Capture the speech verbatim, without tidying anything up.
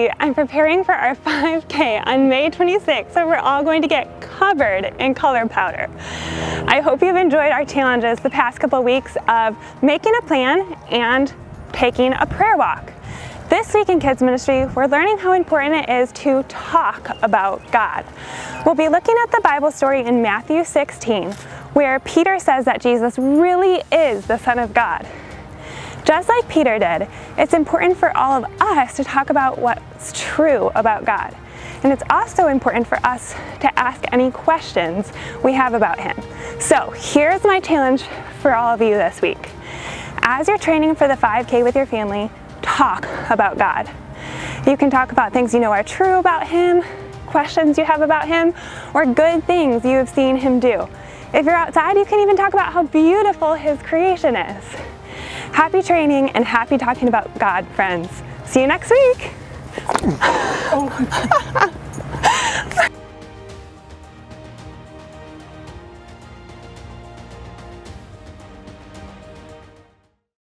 Ministry, I'm preparing for our five K on May twenty-sixth, so we're all going to get covered in color powder. I hope you've enjoyed our challenges the past couple weeks of making a plan and taking a prayer walk. This week in Kids Ministry, we're learning how important it is to talk about God. We'll be looking at the Bible story in Matthew sixteen, where Peter says that Jesus really is the Son of God. Just like Peter did, it's important for all of us to talk about what's true about God. And it's also important for us to ask any questions we have about Him. So here's my challenge for all of you this week. As you're training for the five K with your family, talk about God. You can talk about things you know are true about Him, questions you have about Him, or good things you have seen Him do. If you're outside, you can even talk about how beautiful His creation is. Happy training and happy talking about God, friends. See you next week.